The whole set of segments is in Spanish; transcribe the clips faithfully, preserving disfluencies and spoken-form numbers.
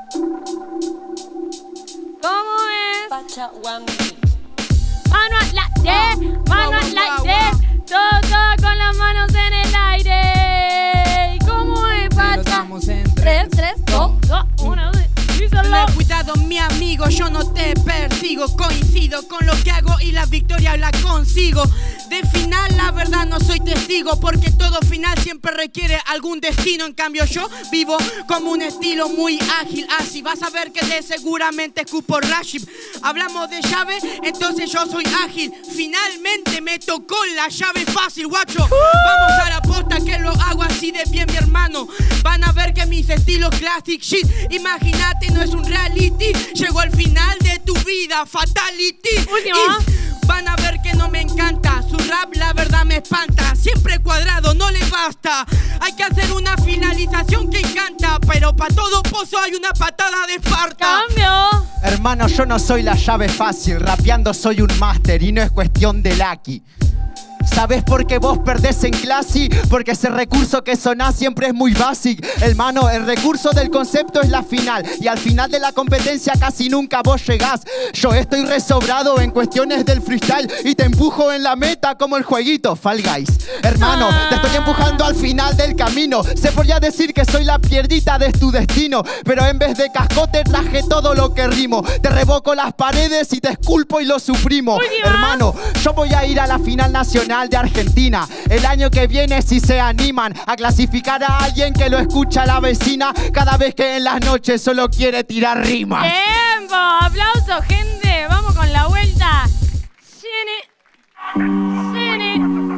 ¿Cómo es? Pachawambi. Mano al aire, mano al aire, todo, todo con las manos en el aire. ¿Cómo es, Pacha? Tres, tres, dos, dos, uno, dos. Ten cuidado, mi amigo, yo no te persigo. Coincido con lo que hago y la victoria la consigo. De final, la verdad, no soy testigo, porque todo final siempre requiere algún destino. En cambio, yo vivo como un estilo muy ágil. Así vas a ver que de seguramente escupo Rashid. Hablamos de llave, entonces yo soy ágil. Finalmente me tocó la llave fácil, guacho. Vamos a la posta que lo hago así de bien, mi hermano. Van a ver que mis estilos classic shit. Imagínate, no es un reality. Llegó al final de tu vida, fatality. Y van a ver que no me encanta. Su rap la verdad me espanta. Siempre cuadrado, no le basta. Hay que hacer una finalización que encanta. Pero para todo pozo hay una patada de Esparta. ¡Cambio! Hermano, yo no soy la llave fácil. Rapeando soy un máster y no es cuestión de lucky. ¿Sabes por qué vos perdés en clase? Porque ese recurso que sonás siempre es muy básico. Hermano, el recurso del concepto es la final. Y al final de la competencia casi nunca vos llegás. Yo estoy resobrado en cuestiones del freestyle y te empujo en la meta como el jueguito Fall Guys. Hermano, te estoy empujando al final del camino. Se podría decir que soy la pierdita de tu destino, pero en vez de cascote traje todo lo que rimo. Te revoco las paredes y te esculpo y lo suprimo. Hermano, yo voy a ir a la final nacional de Argentina el año que viene si se animan a clasificar a alguien que lo escucha la vecina cada vez que en las noches solo quiere tirar rimas. ¡Tiempo! ¡Aplausos, gente! Vamos con la vuelta. Gene. Gene.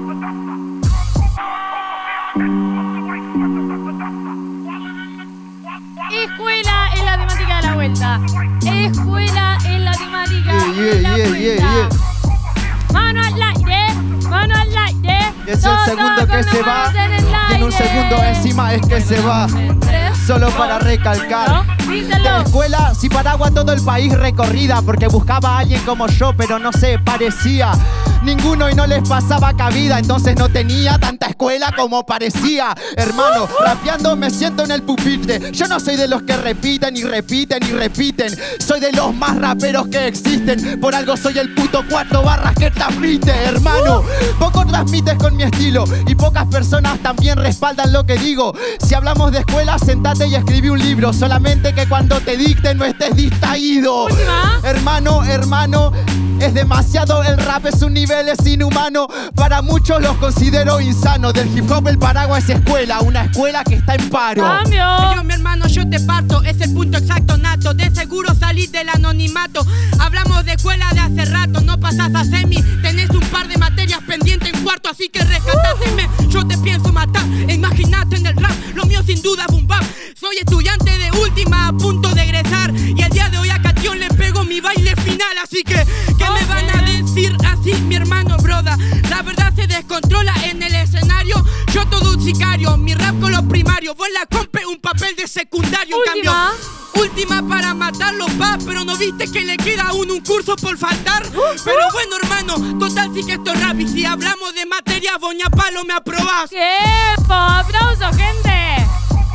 Escuela es la temática de la vuelta. Escuela es la temática Yeah, yeah, de la yeah, vuelta. yeah, yeah. Mano al aire, mano al aire. Es el todo segundo con que las se va manos en el y en un aire. segundo encima es que se va. Tres, Solo dos, para recalcar. uno, De díselo. escuela, si paragua todo el país recorrida, porque buscaba a alguien como yo, pero no se parecía ninguno y no les pasaba cabida, entonces no tenía tanta escuela como parecía. Hermano, rapeando me siento en el pupitre. Yo no soy de los que repiten y repiten y repiten. Soy de los más raperos que existen. Por algo soy el puto cuatro barras que transmite, hermano. Poco transmites con mi estilo y pocas personas también respaldan lo que digo. Si hablamos de escuela, sentate y escribí un libro. Solamente que cuando te dicten no estés distraído. Última. Hermano, hermano, es demasiado, el rap es un nivel, es inhumano. Para muchos los considero insanos. Del hip hop el paraguas es escuela, una escuela que está en paro. Cambio. Yo, mi hermano, yo te parto, es el punto exacto nato. De seguro salís del anonimato. Hablamos de escuela de hace rato, no pasás a semi. Tenés un par de materias pendientes en cuarto, así que rescatáseme. Yo te pienso matar, e imagínate en el rap. Lo mío sin duda boom bap. Soy estudiante de última, a punto de egresar. Y el día de hoy a Catión le pego mi baile final. Así que, ¿qué me van a decir así, mi hermano, broda? La verdad se descontrola en el escenario. Yo todo un sicario, mi rap con los primarios. Vos la compe un papel de secundario. En cambio, última para matarlo, pa. Pero no viste que le queda aún un curso por faltar. Pero bueno, hermano, total sí que esto es rap. Y si hablamos de materia, Boña Palo, me aprobás. ¡Tiempo! ¡Aplausos, gente!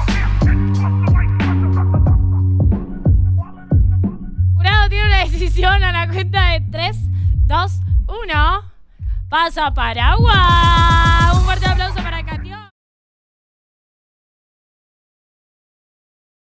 Jurado tiene una decisión a la cuenta de tres, dos, uno. Pasa Paraguay.